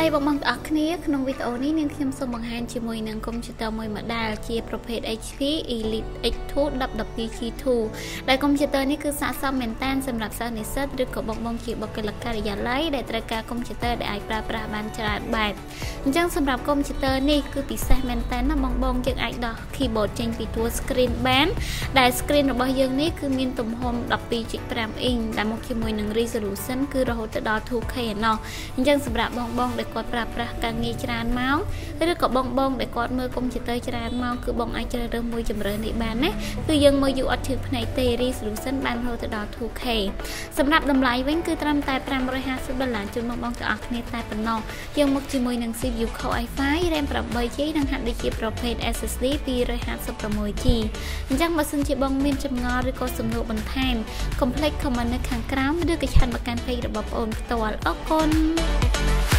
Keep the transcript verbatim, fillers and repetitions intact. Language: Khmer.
បងបងអរគ្នាក្នុងវីដេអូនេះនាងខ្ញុំសូមបង្ហាញជាមួយនឹងកុំព្យូទ័រមួយម៉ាដែលជាប្រភេទ H P Elite X two ដប់ដប់ពីរ G two ដែលកុំព្យូទ័រនេះគឺស័ក្តិសមមែនតើសម្រាប់សិស្សនិស្សិតឬក៏បងបងជាបុគ្គលិកការិយាល័យដែលត្រូវការកុំព្យូទ័រដែលអាចប្រើប្រាស់បានច្រើនបែបអញ្ចឹងសម្រាប់កុំព្យូទ័រនេះគឺពិសេសមែនតើណាបងបងយើងអាចដោះ keyboard ចេញពីតួ screen បានដែល screen របស់យើងនេះគឺមានទំហំ ដប់ពីរ ភាគ ប្រាំ អ៊ីងដែលមកជាមួយនឹង resolution គឺរហូតដល់ two K ឯណោះអញ្ចឹងសម្រាប់បងបងដែលគាត់ប្រើប្រាស់ការងារច្រើនម៉ោងឬក៏បងបងដែលគាត់មើលកុំព្យូទ័រច្រើនម៉ោងគឺបងអាចជ្រើសរើសមួយជម្រើសនេះបានណាគឺយើងមើលយូរអត់ឈឺភ្នែកទេ resolution បានរហូតដល់ two K សម្រាប់តម្លៃវិញគឺត្រឹមតែfive hundred fiftyដុល្លារជូនបងបងទាំងអស់គ្នាតែប៉ុណ្ណោះយើងមកជាមួយនឹង C P U Core i five RAM eight G B និងហាត់ដូចជាប្រភេទ S S D two fifty-six G B អញ្ចឹងបើសិនជាបងមានចម្ងល់ឬក៏សំណួរបន្ថែម កុំភ្លេច comment នៅខាងក្រោមឬក៏ឆាតមកកាន់ page របស់បងប្អូនផ្ទាល់អរគុណ